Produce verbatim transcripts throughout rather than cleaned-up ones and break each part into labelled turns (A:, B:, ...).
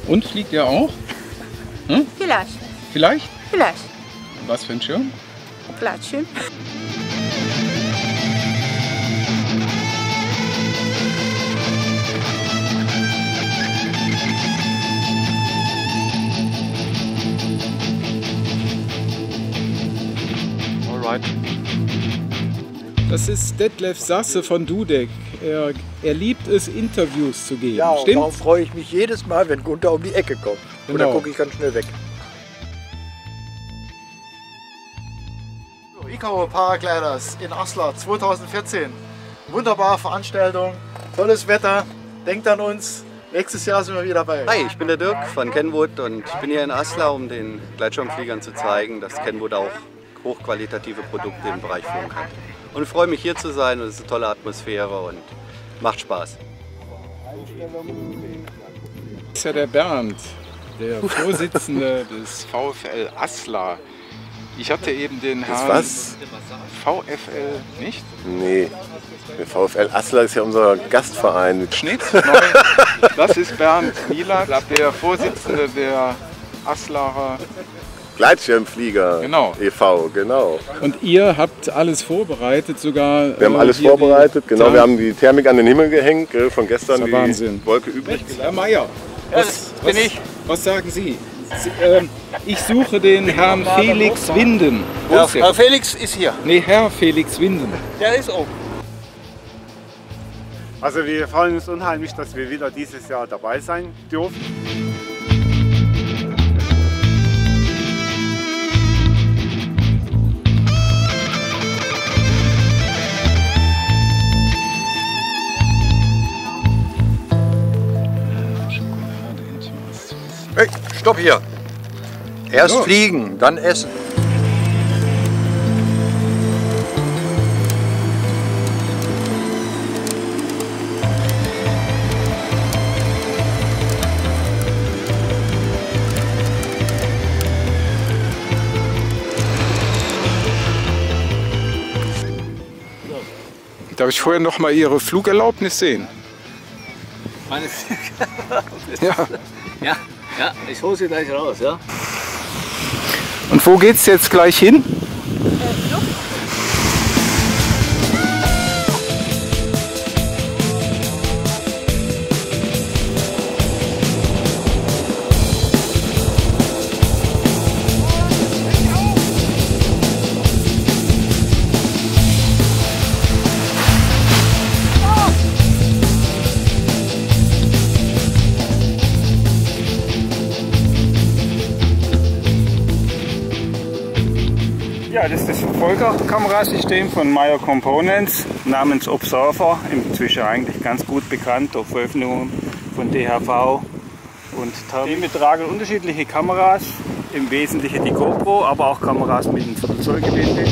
A: Und fliegt ihr auch? Hm?
B: Vielleicht.
A: Vielleicht?
B: Vielleicht.
A: Was für ein Schirm?
B: Gleitschirm.
A: Alright. Das ist Detlef Sasse von Dudek. Er, er liebt es, Interviews zu geben.
C: Ja, und
A: Stimmt's?
C: darum freue ich mich jedes Mal, wenn Gunther um die Ecke kommt. Und
A: Genau.
C: dann gucke ich ganz schnell weg.
D: Icaro Paragliders in Asla zweitausendvierzehn. Wunderbare Veranstaltung, tolles Wetter, denkt an uns. Nächstes Jahr sind wir wieder dabei.
E: Hi, ich bin der Dirk von Kenwood und ich bin hier in Asla, um den Gleitschirmfliegern zu zeigen, dass Kenwood auch hochqualitative Produkte im Bereich Flug hat. Und ich freue mich hier zu sein und es ist eine tolle Atmosphäre und macht Spaß.
A: Das ist ja der Bernd, der Vorsitzende des VfL Asla. Ich hatte eben den Herrn
F: was?
A: VfL nicht?
F: Nee, der VfL Asla ist ja unser Gastverein.
A: Schnitt, neu. Das ist Bernd Mielak, der Vorsitzende der Aslacher
F: Gleitschirmflieger
A: Genau.
F: e V, genau.
A: Und ihr habt alles vorbereitet, sogar.
F: Wir haben
A: äh,
F: alles
A: hier
F: vorbereitet,
A: die
F: genau.
A: Therm-
F: Wir haben die Thermik an den Himmel gehängt, gell, von gestern,
A: Das ist
F: die
A: ja Wahnsinn.
F: Wolke übrig.
A: Herr Meier, was,
G: bin
A: was,
G: ich.
A: was sagen Sie? Sie ähm, ich suche den Herrn Felix Winden. Wo
G: Herr,
A: ist er?
G: Herr Felix ist hier.
A: Nee, Herr Felix Winden.
G: Der ist oben.
H: Also wir freuen uns unheimlich, dass wir wieder dieses Jahr dabei sein dürfen.
C: Hey, stopp hier! Erst
A: So.
C: fliegen, dann essen.
A: Darf ich vorher noch mal Ihre Flugerlaubnis sehen?
G: Meine
A: Ja.
G: ja, ja, ich hole sie gleich raus, ja.
A: Und wo geht's jetzt gleich hin?
I: Ja, das ist das Verfolgerkamerasystem von Meyer Components namens Observer, inzwischen eigentlich ganz gut bekannt durch Veröffentlichungen von D H V und Therm. Wir tragen unterschiedliche Kameras, im Wesentlichen die GoPro, aber auch Kameras mit einem Viertelzollgewinde.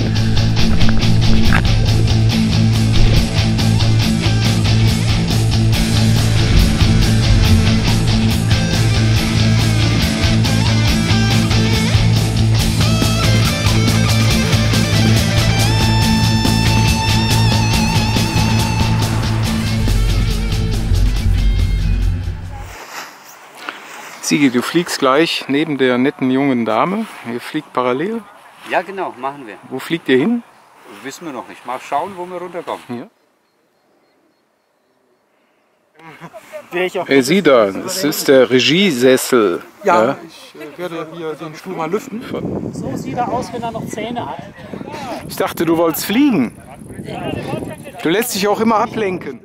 A: Sigi, du fliegst gleich neben der netten jungen Dame. Ihr fliegt parallel.
G: Ja, genau, machen wir.
A: Wo fliegt ihr hin?
G: Wissen wir noch nicht. Mal schauen, wo wir runterkommen.
A: Ja.
I: Welcher
A: Hey, Sie da, das ist der Regiesessel.
D: Ja, ich äh, werde hier den Stuhl mal lüften.
J: So sieht er aus, wenn er noch Zähne hat.
A: Ich dachte, du wolltest fliegen. Du lässt dich auch immer ablenken.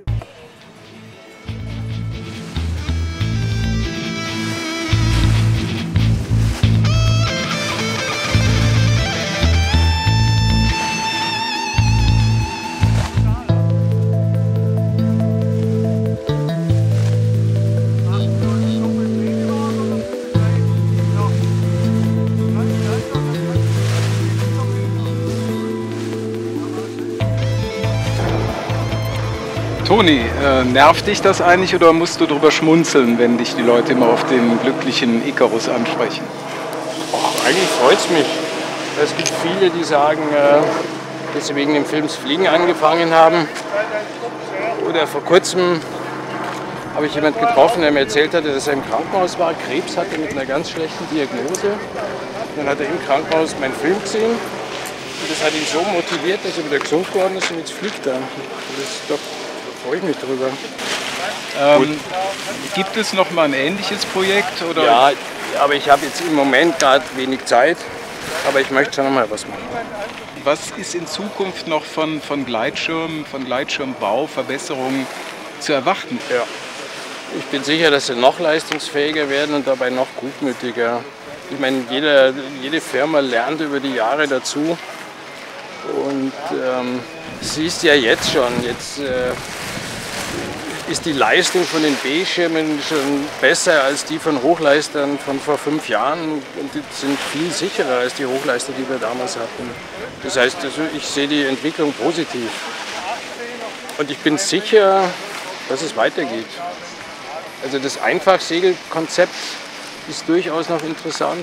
A: Toni, äh, nervt dich das eigentlich oder musst du drüber schmunzeln, wenn dich die Leute immer auf den glücklichen Icarus ansprechen?
K: Och, eigentlich freut es mich. Es gibt viele, die sagen, äh, dass sie wegen dem Films Fliegen angefangen haben. Oder vor kurzem habe ich jemanden getroffen, der mir erzählt hatte, dass er im Krankenhaus war, Krebs hatte mit einer ganz schlechten Diagnose. Dann hat er im Krankenhaus meinen Film gesehen und das hat ihn so motiviert, dass er wieder gesund geworden ist und jetzt fliegt er. Das ist doch, da freue ich mich drüber.
A: Ähm, gibt es noch mal ein ähnliches Projekt? Oder?
K: Ja, aber ich habe jetzt im Moment gerade wenig Zeit, aber ich möchte schon noch mal was machen.
A: Was ist in Zukunft noch von, von Gleitschirmen, von Gleitschirmbau, Verbesserungen zu erwarten?
K: Ja. Ich bin sicher, dass sie noch leistungsfähiger werden und dabei noch gutmütiger. Ich meine, jede, jede Firma lernt über die Jahre dazu. Und ähm, siehst ja jetzt schon, jetzt äh, ist die Leistung von den B-Schirmen schon besser als die von Hochleistern von vor fünf Jahren. Und die sind viel sicherer als die Hochleister, die wir damals hatten. Das heißt, also ich sehe die Entwicklung positiv. Und ich bin sicher, dass es weitergeht. Also das Einfachsegelkonzept ist durchaus noch interessant.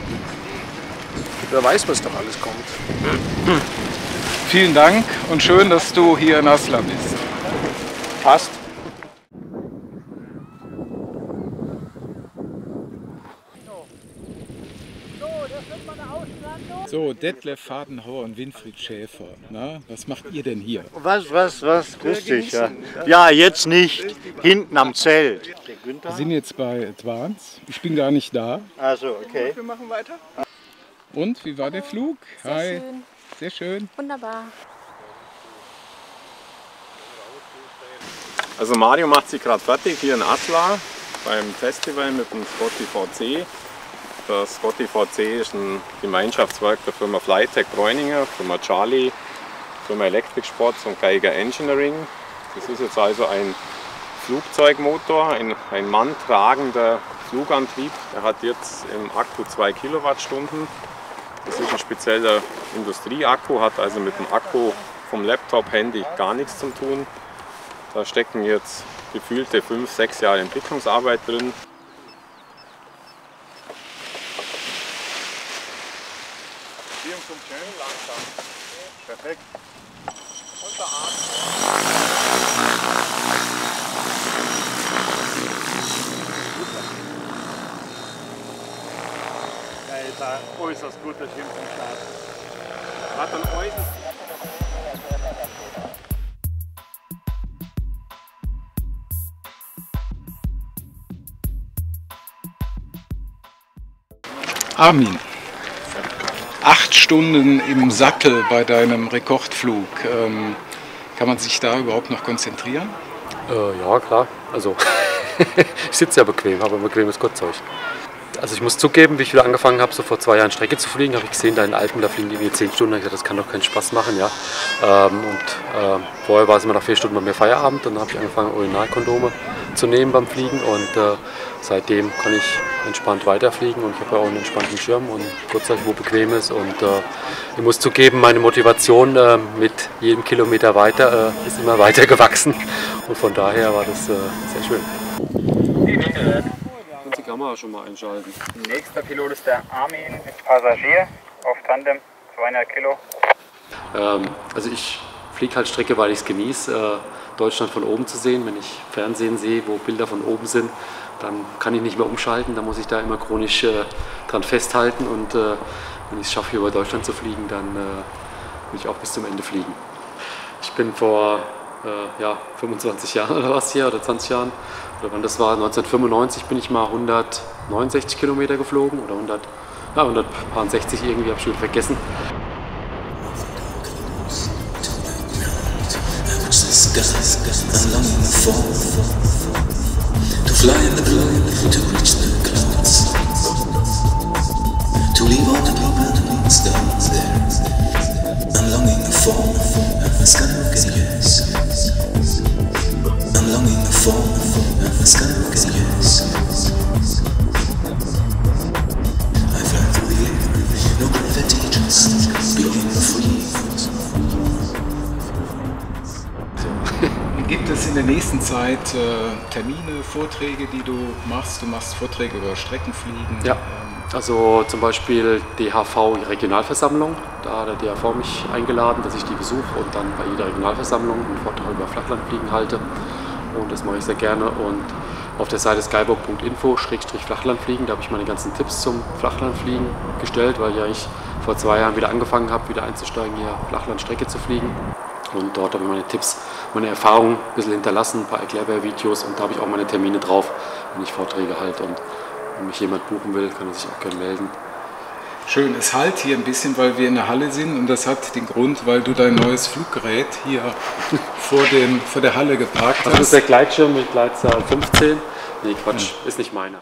K: Wer weiß, was doch alles kommt.
A: Vielen Dank und schön, dass du hier in Asla bist.
K: Passt.
A: So, Detlef Fadenhauer und Winfried Schäfer. Na, was macht ihr denn hier?
B: Was, was, was? Wusste ich, ja. Ja, jetzt nicht. Hinten am Zelt.
A: Wir sind jetzt bei Advance. Ich bin gar nicht da.
B: Also, okay.
L: Wir machen weiter.
A: Und, wie war der Flug?
L: Sehr
A: Hi.
L: schön.
A: Sehr schön.
L: Wunderbar.
F: Also Mario macht sich gerade fertig hier in Asla beim Festival mit dem Scotty V C. Das Scotty V C ist ein Gemeinschaftswerk der Firma Flytech Bräuninger, Firma Charlie, Firma Electric Sports und Geiger Engineering. Das ist jetzt also ein Flugzeugmotor, ein, ein manntragender Flugantrieb. Er hat jetzt im Akku zwei Kilowattstunden. Das ist ein spezieller Industrieakku, hat also mit dem Akku vom Laptop, Handy gar nichts zu tun. Da stecken jetzt gefühlte fünf, sechs Jahre Entwicklungsarbeit drin.
B: Perfekt.
H: Ja, ist ein äußerst guter Schirm zum Start. Hat einen äußerst
A: Armin, acht Stunden im Sattel bei deinem Rekordflug. Ähm, kann man sich da überhaupt noch konzentrieren?
M: Äh, ja, klar. Also, ich sitze ja bequem, habe ein bequemes Kurzzeug. Also ich muss zugeben, wie ich wieder angefangen habe, so vor zwei Jahren Strecke zu fliegen, habe ich gesehen, da in den Alpen, da fliegen die irgendwie zehn Stunden. Ich gesagt, das kann doch keinen Spaß machen, ja. Ähm, und äh, vorher war es immer nach vier Stunden bei mir Feierabend und dann habe ich angefangen, Urinalkondome zu nehmen beim Fliegen und äh, seitdem kann ich entspannt weiterfliegen und ich habe ja auch einen entspannten Schirm und Kurzzeug, wo bequem ist und äh, ich muss zugeben, meine Motivation äh, mit jedem Kilometer weiter äh, ist immer weiter gewachsen und von daher war das äh, sehr schön. Die Kamera schon mal einschalten.
N: Nächster Pilot ist der Armin, Passagier auf Tandem, zweihundert Kilo.
M: Ähm, also ich fliege halt Strecke, weil ich es genieße, äh, Deutschland von oben zu sehen. Wenn ich Fernsehen sehe, wo Bilder von oben sind, dann kann ich nicht mehr umschalten. Da muss ich da immer chronisch äh, dran festhalten und äh, wenn ich es schaffe, hier über Deutschland zu fliegen, dann äh, will ich auch bis zum Ende fliegen. Ich bin vor äh, ja, fünfundzwanzig Jahren oder was hier, oder zwanzig Jahren, oder wann das war, neunzehnhundertfünfundneunzig bin ich mal hundertneunundsechzig Kilometer geflogen oder hundert, ja, hundertsechzig irgendwie, habe ich schon vergessen.
A: Gibt es in der nächsten Zeit äh, Termine, Vorträge, die du machst? Du machst Vorträge über Streckenfliegen.
M: Ja, also zum Beispiel D H V-Regionalversammlung. Da hat der D H V mich eingeladen, dass ich die besuche und dann bei jeder Regionalversammlung einen Vortrag über Flachlandfliegen halte. und das mache ich sehr gerne. Und auf der Seite skybook punkt info Schrägstrich Flachlandfliegen, da habe ich meine ganzen Tipps zum Flachlandfliegen gestellt, weil ja ich vor zwei Jahren wieder angefangen habe, wieder einzusteigen, hier Flachlandstrecke zu fliegen. Und dort habe ich meine Tipps, meine Erfahrungen ein bisschen hinterlassen, ein paar Erklärbär-Videos, und da habe ich auch meine Termine drauf, wenn ich Vorträge halte. Und wenn mich jemand buchen will, kann er sich auch gerne melden.
A: Schön, es halt hier ein bisschen, weil wir in der Halle sind, und das hat den Grund, weil du dein neues Fluggerät hier vor, dem, vor der Halle geparkt hast.
M: Das ist der Gleitschirm mit Gleitzahl fünfzehn. Nee, Quatsch, ist nicht meiner.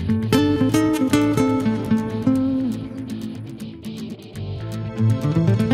A: Musst du das ja eben ausmachen.